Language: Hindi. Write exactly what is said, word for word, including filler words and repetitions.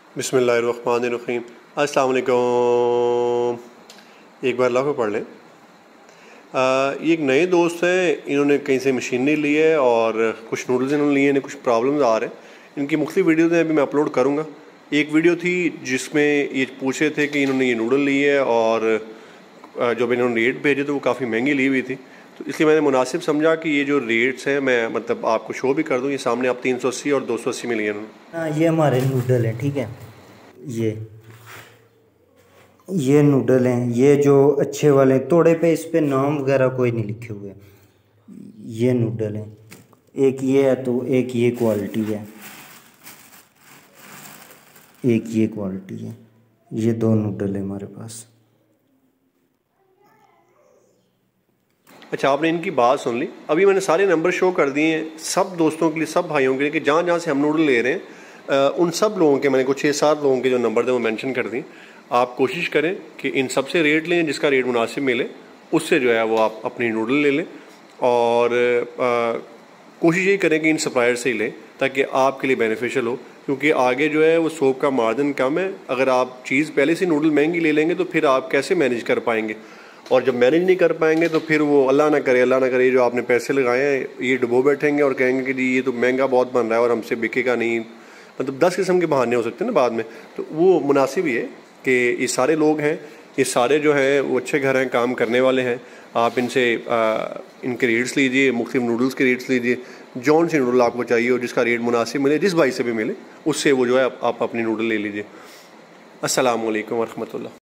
बिस्मिल्लाहिर्रहमानिर्रहीम। अस्सलाम वालेकुम। एक बार अल्लाह को पढ़ लें। ये एक नए दोस्त हैं, इन्होंने कहीं से मशीनरी ली है और कुछ नूडल्स इन्होंने लिए हैं, कुछ प्रॉब्लम्स आ रहे हैं। इनकी मुख्तलिफ वीडियोज़ हैं, अभी मैं अपलोड करूँगा। एक वीडियो थी जिसमें ये पूछ रहे थे कि इन्होंने ये नूडल ली है और जब इन्होंने रेट भेजे तो वो काफ़ी महंगी ली हुई थी, तो इसलिए मैंने मुनासिब समझा कि ये जो रेट्स हैं मैं मतलब आपको शो भी कर दूँ। ये सामने आप तीन सौ अस्सी और दो सौ अस्सी में लिए इन्होंने। हाँ, ये हमारे नूडल हैं, ठीक है। ये ये नूडल हैं, ये जो अच्छे वाले तोड़े पे इस पे नाम वगैरह कोई नहीं लिखे हुए। ये नूडल हैं, एक ये है तो एक ये क्वालिटी है, एक ये क्वालिटी है। ये दो नूडल है हमारे पास। अच्छा, आपने इनकी बात सुन ली। अभी मैंने सारे नंबर शो कर दिए हैं सब दोस्तों के लिए, सब भाइयों के लिए कि जहाँ जहाँ से हम नूडल ले रहे हैं आ, उन सब लोगों के मैंने कुछ छः सात लोगों के जो नंबर थे वो मेंशन कर दिए। आप कोशिश करें कि इन सब से रेट लें, जिसका रेट मुनासिब मिले उससे जो है वो आप अपनी नूडल ले लें। और आ, कोशिश यही करें कि इन सप्लायर से ही लें ताकि आपके लिए बेनिफिशियल हो, क्योंकि आगे जो है वो सोप का मार्जिन कम है। अगर आप चीज़ पहले से नूडल महंगी ले लेंगे तो फिर आप कैसे मैनेज कर पाएंगे, और जब मैनेज नहीं कर पाएंगे तो फिर वो अल्लाह ना करे अल्लाह ना करे जो आपने पैसे लगाए हैं ये डुबो बैठेंगे और कहेंगे कि जी ये तो महंगा बहुत बन रहा है और हमसे बिकेगा नहीं। मतलब दस किस्म के बहाने हो सकते हैं ना बाद में। तो वो मुनासिब ही है कि ये सारे लोग हैं, ये सारे जो हैं वो अच्छे घर हैं, काम करने वाले हैं। आप इनसे इनके रेट्स लीजिए, मुख्तलिफ नूडल्स के रेट्स लीजिए। जौन सी नूडल आपको चाहिए और जिसका रेट मुनासिब मिले, जिस भाई से भी मिले उससे वो जो है आप अपनी नूडल ले लीजिए। अस्सलाम वालेकुम वरहमतुल्लाह।